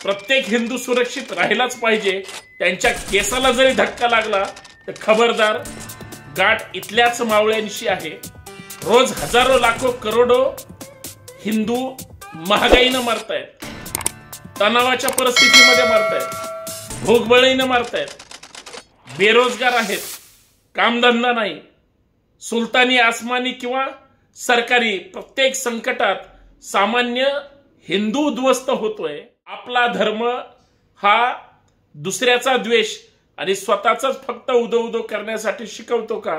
प्रत्येक हिंदू सुरक्षित राहिलाच पाहिजे, त्यांच्या केसाला जरी धक्का लागला तर खबरदार, गाठ इथल्याच मावळ्यांशी आहे। रोज हजारो लाखो करोडो हिंदू महागाईनं मरतायत, तणावाच्या परिस्थितीमध्ये मरतायत, भोगबळीनं मरतायत, बेरोजगार आहेत, कामधंदा नाही, सुलतानी आसमानी किंवा सरकारी प्रत्येक संकटात सामान्य हिंदू उद्ध्वस्त होतोय। आपला धर्म हा दुसऱ्याचा द्वेष आणि स्वतःचाच फक्त उदो उदो करण्यासाठी शिकवतो का?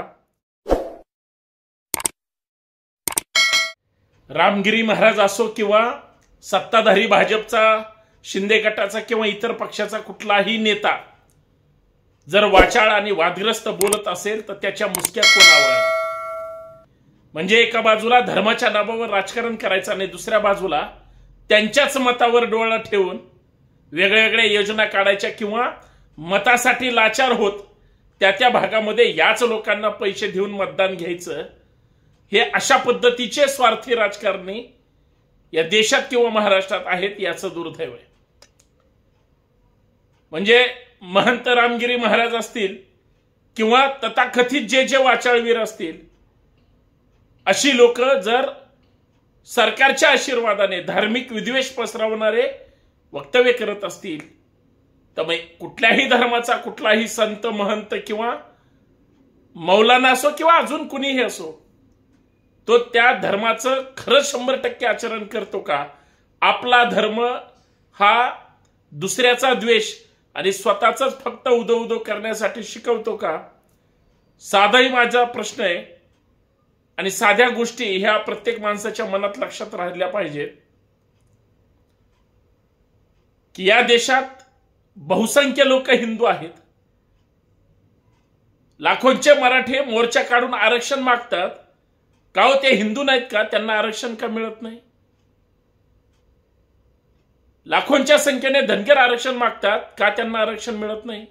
रामगिरी महाराज असो किंवा सत्ताधारी भाजपचा, शिंदे गटाचा किंवा इतर पक्षाचा कुठलाही नेता जर वाचाळ आणि वादग्रस्त बोलत असेल तर त्याच्या मुसक्या कोणावर? म्हणजे एका बाजूला धर्माच्या नावावर राजकारण करायचं आणि दुसऱ्या बाजूला त्यांच्याच मतावर डोळा ठेवून वेगवेगळ्या योजना काढायच्या किंवा मतासाठी लाचार होत त्या भागामध्ये याच लोकांना पैसे देऊन मतदान घ्यायचं, हे अशा पद्धतीचे स्वार्थी राजकारणी या देशात किंवा महाराष्ट्रात आहेत, याचं दुर्दैव आहे। म्हणजे महंत रामगिरी महाराज असतील किंवा तथाकथित जे वाचाळवीर असतील, अशी लोक जर सरकारच्या आशीर्वादाने धार्मिक विद्वेष पसरवणारे वक्तव्य करत असतील तर मग कुठल्याही धर्माचा कुठलाही संत, महंत किंवा मौलाना असो किंवा अजून कुणीही असो, तो त्या धर्माचं खरं 100% आचरण करतो का? आपला धर्म हा दुसऱ्याचा द्वेष आणि स्वतःचाच फक्त उदो उदो करण्यासाठी शिकवतो का? साधाही माझा प्रश्न आहे आणि साध्या गोष्टी ह्या प्रत्येक माणसाच्या मनात लक्षात राहिल्या पाहिजेत की या देशात बहुसंख्य लोक हिंदू आहेत। लाखोंचे मराठे मोर्चा काढून आरक्षण मागतात का? हो, ते हिंदू नाहीत का? त्यांना आरक्षण का मिळत नाही? लाखोंच्या संख्येने धनगर आरक्षण मागतात का? त्यांना आरक्षण मिळत नाही?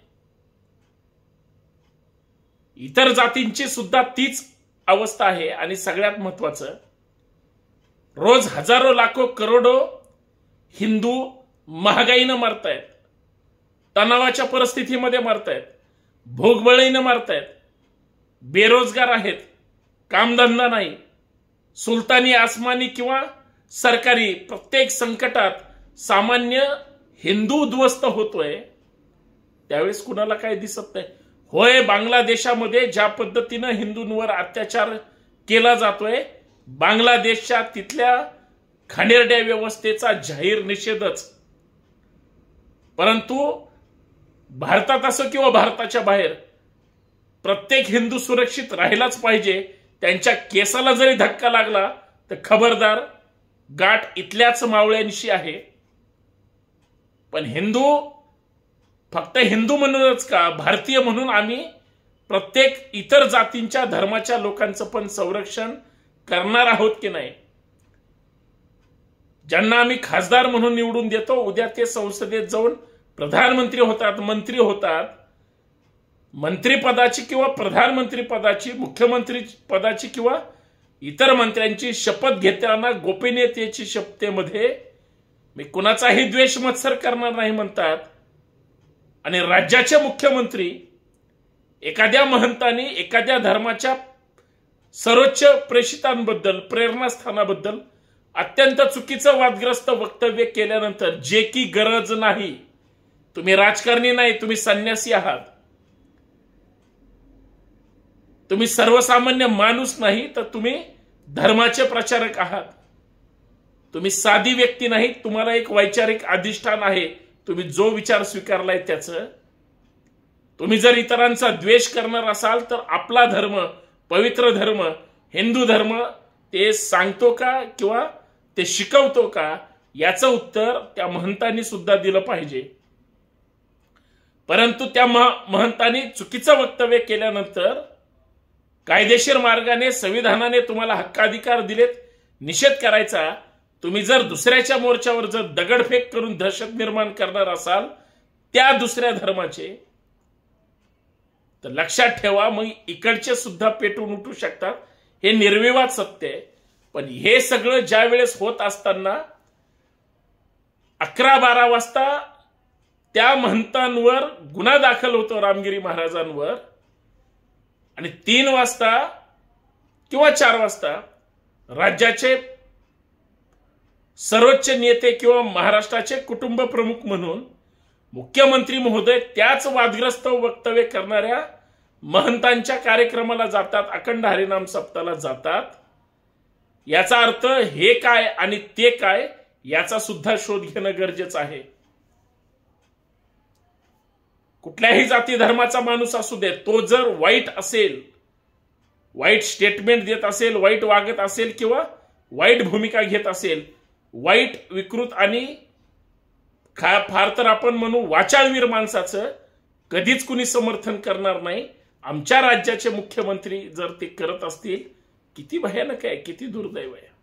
इतर जातींची सुद्धा तीच अवस्था आहे। आणि सगळ्यात महत्वाचं, रोज हजारो लाखो करोडो हिंदू महागाईनं मरतायत, तणावाच्या परिस्थितीमध्ये मरतायत, भोगबळीनं मरतायत, बेरोजगार आहेत, कामधंदा नाही, सुलतानी आसमानी किंवा सरकारी प्रत्येक संकटात सामान्य हिंदू उद्ध्वस्त होतोय, त्यावेळेस कुणाला काही दिसत नाही। होय, बांगलादेशामध्ये ज्या पद्धतीनं हिंदूंवर अत्याचार केला जातोय, बांगलादेशच्या तिथल्या घाणेरड्या व्यवस्थेचा जाहीर निषेधच, परंतु भारतात असो किंवा भारताच्या बाहेर प्रत्येक हिंदू सुरक्षित राहिलाच पाहिजे, त्यांच्या केसाला जरी धक्का लागला तर खबरदार, गाठ इथल्याच मावळ्यांशी आहे। पण हिंदू फक्त हिंदू म्हणूनच का, भारतीय म्हणून आम्ही प्रत्येक इतर जातींच्या धर्माच्या लोकांचं पण संरक्षण करणार आहोत की नाही? ज्यांना आम्ही खासदार म्हणून निवडून देतो, उद्या ते संसदेत जाऊन प्रधानमंत्री होतात, मंत्री होतात, मंत्रिपदाची किंवा प्रधानमंत्री पदाची, मुख्यमंत्री पदाची किंवा इतर मंत्र्यांची शपथ घेताना गोपनीयतेची शपथेमध्ये मी कुणाचाही द्वेष मत्सर करणार नाही म्हणतात, आणि राज्याचे मुख्यमंत्री एखाद्या महंतांनी एखाद्या धर्माच्या सर्वोच्च प्रेषितांबद्दल, प्रेरणास्थानाबद्दल अत्यंत चुकीचं वादग्रस्त वक्तव्य केल्यानंतर, जे की गरज नाही, तुम्ही राजकारणी नाही, तुम्ही संन्यासी आहात, तुम्ही सर्वसामान्य माणूस नाही, तर तुम्ही धर्माचे प्रचारक आहात, तुम्ही साधी व्यक्ती नाही, तुम्हाला एक वैचारिक अधिष्ठान आहे, तुम्ही जो विचार स्वीकारलाय त्याचं, तुम्ही जर इतरांचा द्वेष करणार असाल तर आपला धर्म, पवित्र धर्म, हिंदू धर्म ते सांगतो का किंवा ते शिकवतो का, याचं उत्तर त्या महंतांनी सुद्धा दिलं पाहिजे। परंतु त्या महंतांनी चुकीचं वक्तव्य केल्यानंतर कायदेशीर मार्गाने, संविधानाने तुम्हाला हक्काधिकार दिलेत निषेध करायचा, तुम्ही जर दुसऱ्याच्या मोर्चावर जर दगडफेक करून दहशत निर्माण करणार असाल त्या दुसऱ्या धर्माचे, तर लक्षात ठेवा, मग इकडचे सुद्धा पेटून उठू शकतात, हे निर्विवाद सत्य आहे। पण हे सगळं ज्या वेळेस होत असताना 11-12 वाजता त्या महंतांवर गुन्हा दाखल होतो रामगिरी महाराजांवर, आणि 3 वाजता किंवा 4 वाजता राज्याचे सर्वोच्च नेते किंवा महाराष्ट्राचे कुटुंब प्रमुख म्हणून मुख्यमंत्री महोदय त्याच वादग्रस्त वक्तव्य करणाऱ्या महंतांच्या कार्यक्रमाला जातात, अखंड हरिनाम सप्ताहाला जातात. याचा अर्थ हे काय आणि ते काय याचा सुद्धा शोध घेणं गरजेचं आहे. कुठल्याही जाती धर्माचा माणूस असू दे, तो जर वाईट असेल, वाईट स्टेटमेंट देत असेल, वाईट वागत असेल किंवा वाईट भूमिका घेत असेल, वाईट विकृत आणि फार तर आपण म्हणू वाचाळवीर माणसाचं कधीच कुणी समर्थन करणार नाही. आमच्या राज्याचे मुख्यमंत्री जर ते करत असतील, किती भयानक आहे, किती दुर्दैव आहे.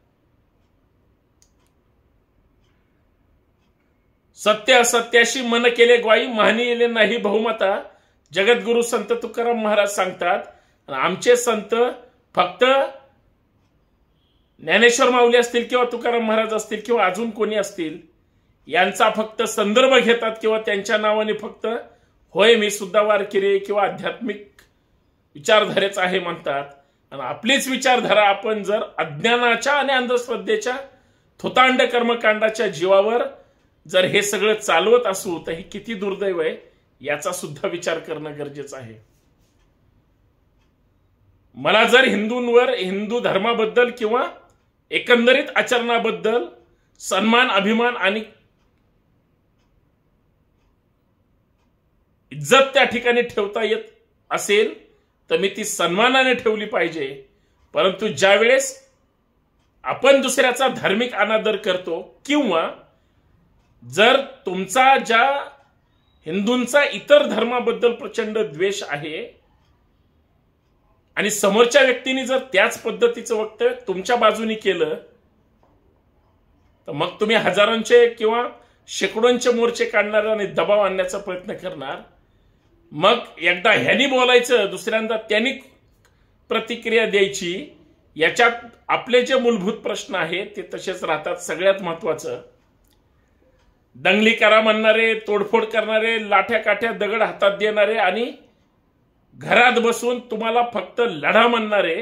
सत्य असत्याशी मन केले ग्वाही, मानी येले नाही बहुमता, जगद्गुरु संत तुकाराम महाराज सांगतात. आमचे संत फक्त ज्ञानेश्वर माऊली असतील किंवा तुकाराम महाराज असतील किंवा अजून कोणी असतील, यांचा फक्त संदर्भ घेतात किंवा त्यांच्या नावाने फक्त होय मी सुद्धा वारकरी किंवा आध्यात्मिक विचारधारेच आहे म्हणतात. आणि आपलीच विचारधारा आपण जर अज्ञानाच्या आणि अंधश्रद्धेच्या थोतांड कर्मकांडाच्या जीवावर जर हे सगळं चालवत असू तर हे किती दुर्दैव आहे याचा सुद्धा विचार करणं गरजेचं आहे. मला जर हिंदूंवर, हिंदू धर्माबद्दल किंवा एकंदरीत आचरणाबद्दल सन्मान, अभिमान आणि इज्जत त्या ठिकाणी ठेवता येत असेल तर मी ती सन्मानाने ठेवली पाहिजे. परंतु ज्यावेळेस आपण दुसऱ्याचा धार्मिक अनादर करतो किंवा जर तुमचा ज्या हिंदूंचा इतर धर्माबद्दल प्रचंड द्वेष आहे आणि समोरच्या व्यक्तीने जर त्याच पद्धतीचं वक्तव्य तुमच्या बाजूने केलं तर मग तुम्ही हजारांचे किंवा शेकडोंचे मोर्चे काढणार आणि दबाव आणण्याचा प्रयत्न करणार. मग एकदा ह्यानी बोलायचं, दुसऱ्यांदा त्यांनी प्रतिक्रिया द्यायची. याच्यात आपले जे मूलभूत प्रश्न आहेत ते तसेच राहतात. सगळ्यात महत्वाचं, दंगली करा म्हणणारे, तोडफोड करणारे, लाठ्या काठ्या दगड हातात देणारे आणि घरात बसून तुम्हाला फक्त लढा म्हणणारे,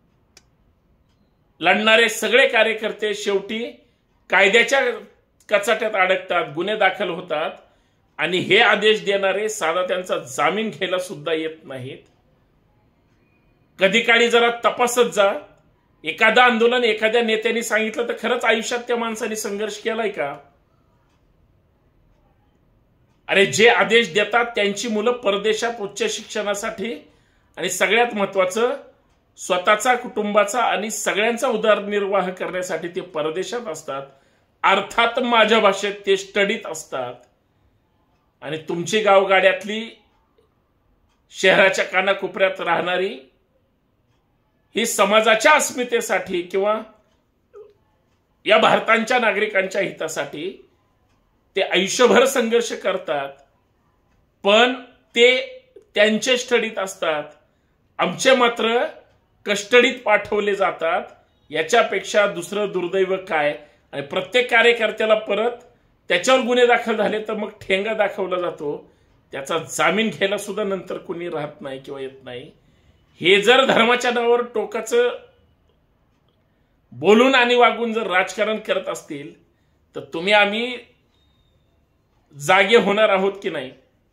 लढणारे सगळे कार्यकर्ते शेवटी कायद्याच्या कचाट्यात अडकतात, गुन्हे दाखल होतात आणि हे आदेश देणारे साधा त्यांचा जामीन घ्यायला सुद्धा येत नाहीत. कधी काळी जरा तपासत जा. एखादा आंदोलन एखाद्या नेत्याने सांगितलं तर खरंच आयुष्यात त्या माणसाने संघर्ष केलाय का? अरे जे आदेश देतात त्यांची मुलं परदेशात उच्च शिक्षणासाठी आणि सगळ्यात महत्वाचं स्वतःचा, कुटुंबाचा आणि सगळ्यांचा उदरनिर्वाह करण्यासाठी ते परदेशात असतात. अर्थात माझ्या भाषेत ते स्टडीत असतात. आणि तुमची गावगाड्यातली शहराच्या कानाकोपऱ्यात राहणारी ही समाजाच्या अस्मितेसाठी किंवा या भारताच्या नागरिकांच्या हितासाठी ते आयुष्यभर संघर्ष करतात. पण ते त्यांचे स्टडीत असतात, आमचे मात्र कस्टडीत पाठवले जातात. याच्यापेक्षा दुसरं दुर्दैव काय? आणि प्रत्येक कार्यकर्त्याला परत त्याच्यावर गुन्हे दाखल झाले तर मग ठेंगा दाखवला जातो. त्याचा जामीन घ्यायला सुद्धा नंतर कोणी राहत नाही किंवा येत नाही. हे जर धर्माच्या नावावर टोकाचं बोलून आणि वागून जर राजकारण करत असतील तर तुम्ही आम्ही जागे होणार आहोत की नाही?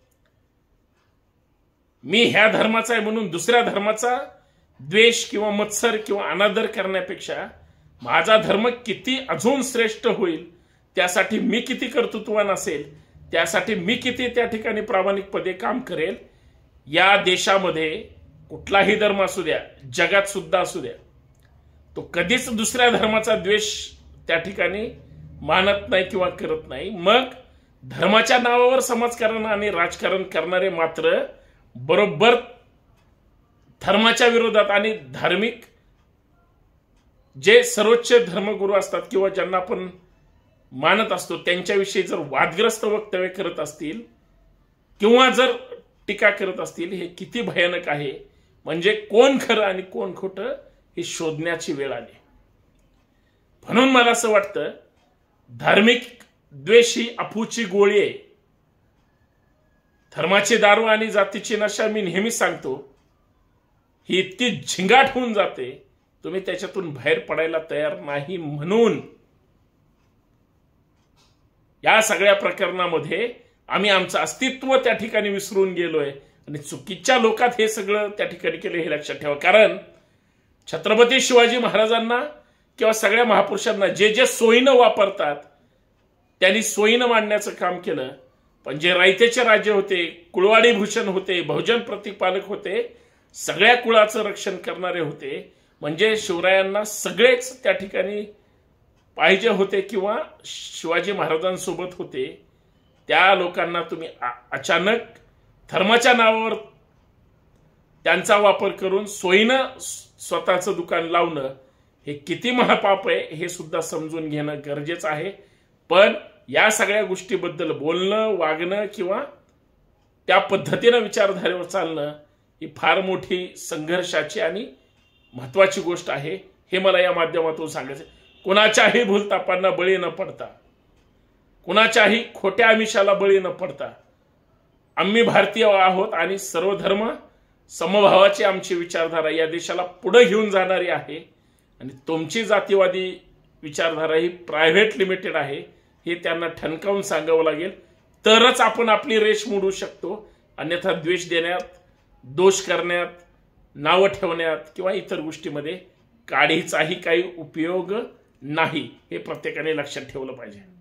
मी ह्या धर्माचा आहे म्हणून दुसऱ्या धर्माचा द्वेष किंवा मत्सर किंवा अनादर करण्यापेक्षा माझा धर्म किती अजून श्रेष्ठ होईल, त्यासाठी मी किती कर्तृत्ववान असेल, त्यासाठी मी किती त्या ठिकाणी प्रामाणिकपणे काम करेल. या देशामध्ये कुठलाही धर्म असू द्या, जगात सुद्धा असू द्या, तो कधीच दुसऱ्या धर्माचा द्वेष त्या ठिकाणी मानत नाही किंवा करत नाही. मग धर्माच्या नावावर समाजकारण आणि राजकारण करणारे मात्र बरोबर धर्माच्या विरोधात आणि धार्मिक जे सर्वोच्च धर्मगुरू असतात किंवा ज्यांना आपण मानत असतो त्यांच्याविषयी जर वादग्रस्त वक्तव्य करत असतील किंवा जर टीका करत असतील, हे किती भयानक आहे. म्हणजे कोण खरं आणि कोण खोटं हे शोधण्याची वेळ आली. म्हणून मला असं वाटतं धार्मिक द्वेष ही अफूची गोळी आहे. धर्माची दारू आणि जातीची नशा मी नेहमीच सांगतो ही इतकी झिंगाट होऊन जाते तुम्ही त्याच्यातून बाहेर पडायला तयार नाही. म्हणून या सगळ्या प्रकरणामध्ये आम्ही आमचं अस्तित्व त्या ठिकाणी विसरून गेलोय आणि चुकीच्या लोकात हे सगळं त्या ठिकाणी केलं हे लक्षात ठेवा. कारण छत्रपती शिवाजी महाराजांना किंवा सगळ्या महापुरुषांना जे जे सोयीनं वापरतात त्यांनी सोयीनं मांडण्याचं काम केलं. पण जे रायतेचे राजे होते, कुळवाडी भूषण होते, बहुजन प्रतिपालक होते, सगळ्या कुळाचं रक्षण करणारे होते, म्हणजे शिवरायांना सगळेच त्या ठिकाणी पाहिजे होते किंवा शिवाजी महाराजांसोबत होते, त्या लोकांना तुम्ही अचानक धर्माच्या नावावर त्यांचा वापर करून सोयीनं स्वतःचं दुकान लावणं हे किती महापाप आहे हे सुद्धा समजून घेणं गरजेचं आहे. पण या सगळ्या गोष्टीबद्दल बोलणं, वागणं किंवा त्या पद्धतीनं विचारधारेवर चालणं ही फार मोठी संघर्षाची आणि महत्वाची गोष्ट आहे हे मला या माध्यमातून सांगायचं. कुणाच्याही भूलतापांना बळी न पडता, कुणाच्याही खोट्या आमिषाला बळी न पडता आम्ही भारतीय आहोत आणि सर्व धर्म समभावाची आमची विचारधारा या देशाला पुढे घेऊन जाणारी आहे आणि तुमची जातीवादी विचारधारा ही प्रायव्हेट लिमिटेड आहे हे त्यांना ठणकावून सांगावं लागेल. तरच आपण आपली रेष मोडू शकतो. अन्यथा द्वेष देण्यात, दोष करण्यात, नावं ठेवण्यात किंवा इतर गोष्टीमध्ये काडीचाही काही उपयोग नाही हे प्रत्येकाने लक्षात ठेवलं पाहिजे.